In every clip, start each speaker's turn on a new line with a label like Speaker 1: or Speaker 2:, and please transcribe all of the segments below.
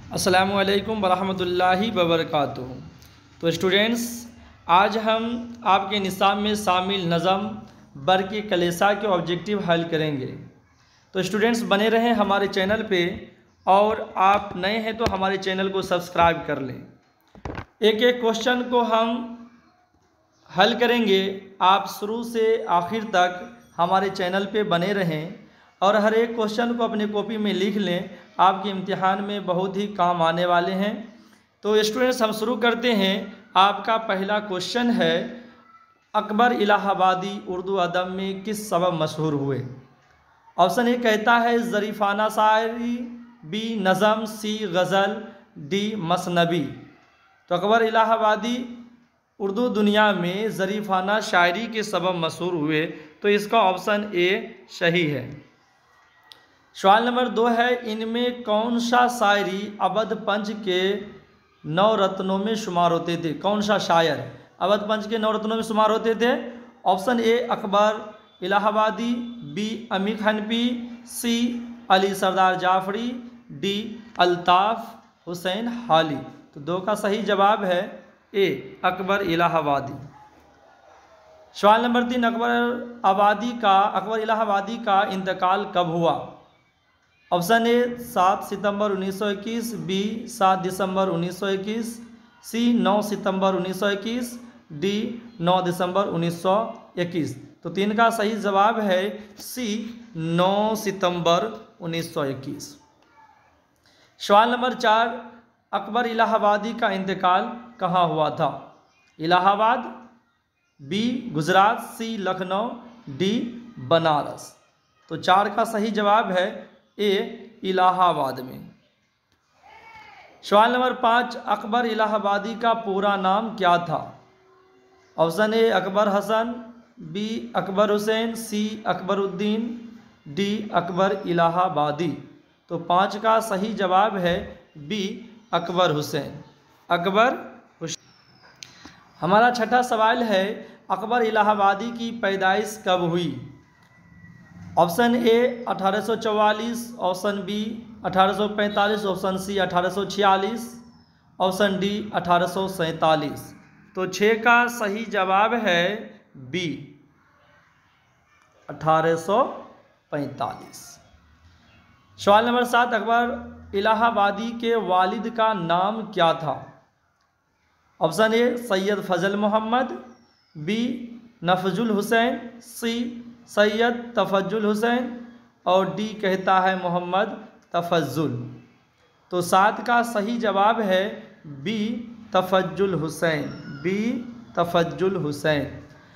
Speaker 1: अस्सलामुअलैकुम वरहमतुल्लाहि वबरकातुहू। तो स्टूडेंट्स, आज हम आपके निसाब में शामिल नज़म बर्क़ कलेसा के ऑब्जेक्टिव हल करेंगे। तो स्टूडेंट्स बने रहें हमारे चैनल पे, और आप नए हैं तो हमारे चैनल को सब्सक्राइब कर लें। एक एक क्वेश्चन को हम हल करेंगे। आप शुरू से आखिर तक हमारे चैनल पे बने रहें और हर एक क्वेश्चन को अपने कॉपी में लिख लें। आपके इम्तिहान में बहुत ही काम आने वाले हैं। तो स्टूडेंट्स, हम शुरू करते हैं। आपका पहला क्वेश्चन है, अकबर इलाहाबादी उर्दू अदब में किस सबब मशहूर हुए? ऑप्शन ए कहता है ज़रीफ़ाना शायरी, बी नज़म, सी गज़ल, डी मसनबी। तो अकबर इलाहाबादी उर्दू दुनिया में ज़रीफ़ाना शायरी के सबब मशहूर हुए, तो इसका ऑप्शन ए सही है। सवाल नंबर 2 है, इनमें कौन सा शायरी अवध पंच के 9 रत्नों में शुमार होते थे? कौन सा शायर अवध पंच के 9 रत्नों में शुमार होते थे? Option A Akbar Allahabadi, B Amir Hanafi, C Ali Sardar Jafri, D Altaf Hussain Hali. तो 2 का सही जवाब है ए अकबर इलाहाबादी। सवाल नंबर 3, अकबर इलाहाबादी का इंतकाल कब हुआ? ऑप्शन ए 7 सितंबर 1921, बी 7 दिसंबर 1921, सी 9 सितंबर 1921, डी 9 दिसंबर 1921। तो 3 का सही जवाब है सी 9 सितंबर 1921। सवाल नंबर 4, अकबर इलाहाबादी का इंतकाल कहाँ हुआ था? Allahabad, B Gujarat, C Lucknow, D Banaras. तो 4 का सही जवाब है ए इलाहाबाद में। सवाल नंबर 5, अकबर इलाहाबादी का पूरा नाम क्या था? Option A Akbar Hasan, B Akbar Hussain, C Akbaruddin, D Akbar Allahabadi. तो 5 का सही जवाब है बी अकबर हुसैन। अकबर हुसैन। हमारा छठा सवाल है, अकबर इलाहाबादी की पैदाइश कब हुई? Option A 1844, option B 1845, option C 1846, option D 1847। तो 6 का सही जवाब है बी 1845। सवाल नंबर 7, अकबर इलाहाबादी के वालिद का नाम क्या था? Option A Syed Fazal Mohammad, B Nafzul Hussain, C Syed Tafzul Hussain, और डी कहता है मोहम्मद तफजुल। तो 7 का सही जवाब है बी तफजुल हुसैन, बी तफजुल हुसैन।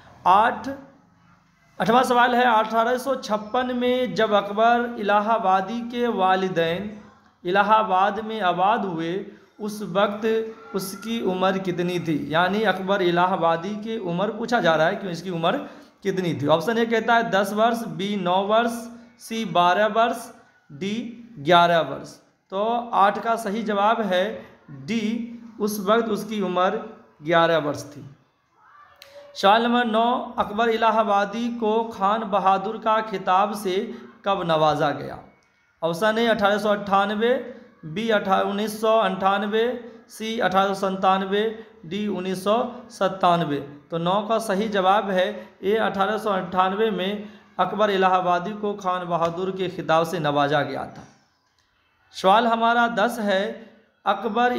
Speaker 1: 8वां सवाल है, 1856 में जब अकबर इलाहाबादी के वालिदैन इलाहाबाद में आबाद हुए, उस वक्त उसकी उम्र कितनी थी? यानी अकबर इलाहाबादी की उम्र पूछा जा रहा है कि इसकी उम्र कितनी थी। ऑप्शन ए कहता है 10 वर्ष, बी 9 वर्ष, सी 12 वर्ष, डी 11 वर्ष। तो 8 का सही जवाब है डी, उस वक्त उसकी उम्र 11 वर्ष थी। सवाल नंबर 9, अकबर इलाहाबादी को खान बहादुर का खिताब से कब नवाजा गया? Option A 1898, B 1998, C 1897, D 1997। तो 9 का सही जवाब है ए 1898 में अकबर इलाहाबादी को खान बहादुर के खिताब से नवाजा गया था। सवाल हमारा 10 है, अकबर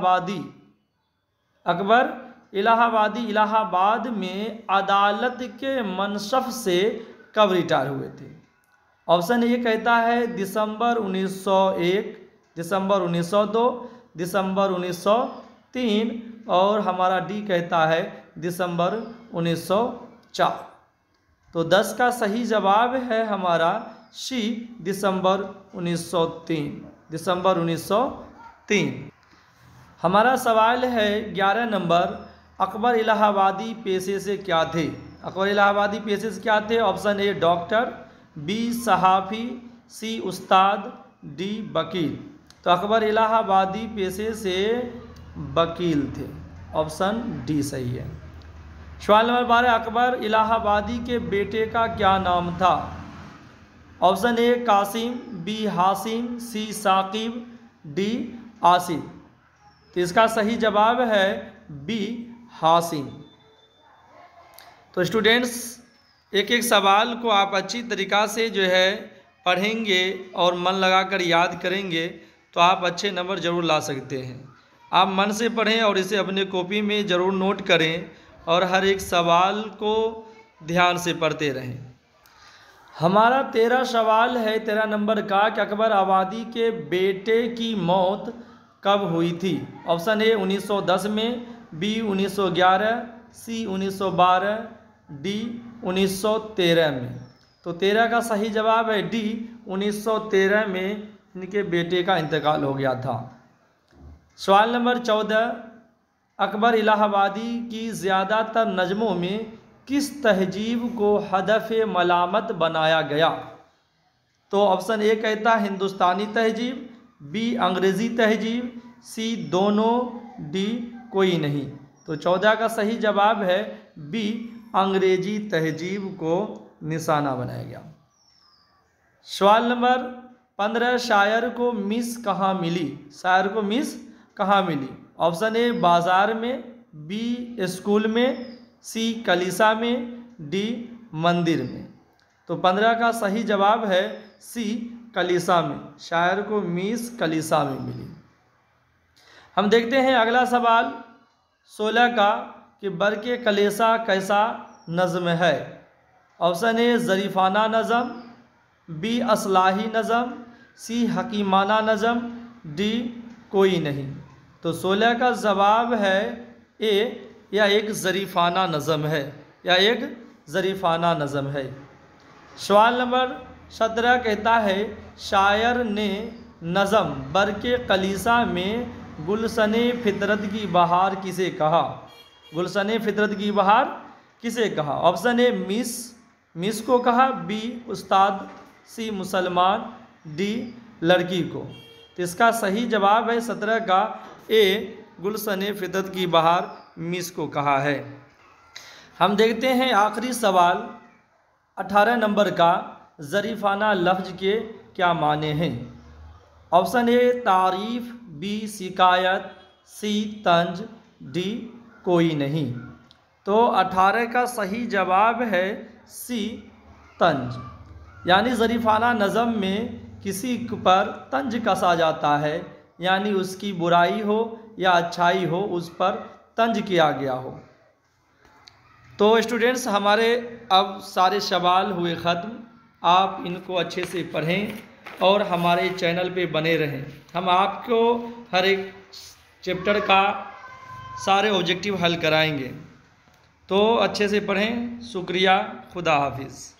Speaker 1: इलाहाबादी इलाहाबाद में अदालत के मनसब से कब रिटायर हुए थे? ऑप्शन ए कहता है दिसंबर 1901, दिसंबर 1902, दिसंबर 1903, और हमारा डी कहता है दिसंबर 1904। तो 10 का सही जवाब है हमारा सी दिसंबर 1903, दिसंबर 1903। हमारा सवाल है 11 नंबर, अकबर इलाहाबादी पेशे से क्या थे? अकबर इलाहाबादी पेशे से क्या थे? ऑप्शन ए डॉक्टर, बी सहाफ़ी, सी उस्ताद, डी वकील। तो अकबर इलाहाबादी पेशे से वकील थे। ऑप्शन डी सही है। सवाल नंबर 12, अकबर इलाहाबादी के बेटे का क्या नाम था? Option A Qasim, B Hashim, C Saqib, D Asif. तो इसका सही जवाब है बी हासिन। तो स्टूडेंट्स एक एक सवाल को आप अच्छी तरीक़ा से जो है पढ़ेंगे और मन लगाकर याद करेंगे तो आप अच्छे नंबर ज़रूर ला सकते हैं। आप मन से पढ़ें और इसे अपने कॉपी में ज़रूर नोट करें और हर एक सवाल को ध्यान से पढ़ते रहें। हमारा 13 सवाल है 13 नंबर का कि अकबर आबादी के बेटे की मौत कब हुई थी। ऑप्शन ए 1910 में, बी 1911, सी 1912, डी 1913 में। तो 13 का सही जवाब है डी 1913 में इनके बेटे का इंतकाल हो गया था। सवाल नंबर 14, अकबर इलाहाबादी की ज़्यादातर नज़मों में किस तहजीब को हदफ मलामत बनाया गया। तो ऑप्शन ए कहता है हिंदुस्तानी तहजीब, बी अंग्रेज़ी तहजीब, सी दोनों, डी कोई नहीं। तो 14 का सही जवाब है बी अंग्रेज़ी तहजीब को निशाना बनाया गया। सवाल नंबर 15, शायर को मिस कहाँ मिली। शायर को मिस कहाँ मिली। ऑप्शन ए बाज़ार में, बी स्कूल में, सी कलीसा में, डी मंदिर में। तो 15 का सही जवाब है सी कलीसा में। शायर को मिस कलीसा में मिली। हम देखते हैं अगला सवाल 16 का कि बरके कलेसा कैसा नज़्म है। ऑप्शन ए ज़रीफ़ाना नज़म, बी असलाही नज़म, सी हकीमाना नज़म, डी कोई नहीं। तो 16 का जवाब है ए या एक ज़रीफ़ाना नज़म है, या एक ज़रीफ़ाना नज़म है। सवाल नंबर 17 कहता है शायर ने नज़म बरके कलीसा में गुलशने फितरत की बहार किसे कहा। गुलशने फितरत की बहार किसे कहा। ऑप्शन ए मिस को कहा, बी उस्ताद, सी मुसलमान, डी लड़की को। तो इसका सही जवाब है 17 का ए गुलशने फितरत की बहार मिस को कहा है। हम देखते हैं आखिरी सवाल 18 नंबर का ज़रीफ़ाना लफ्ज़ के क्या माने हैं। ऑप्शन ए तारीफ़, बी शिकायत, सी तंज, डी कोई नहीं। तो 18 का सही जवाब है सी तंज। यानी ज़रीफ़ाना नज़म में किसी पर तंज कसा जाता है, यानी उसकी बुराई हो या अच्छाई हो उस पर तंज किया गया हो। तो स्टूडेंट्स हमारे अब सारे सवाल हुए ख़त्म। आप इनको अच्छे से पढ़ें और हमारे चैनल पे बने रहें। हम आपको हर एक चैप्टर का सारे ऑब्जेक्टिव हल कराएंगे। तो अच्छे से पढ़ें। शुक्रिया। खुदा हाफिज़।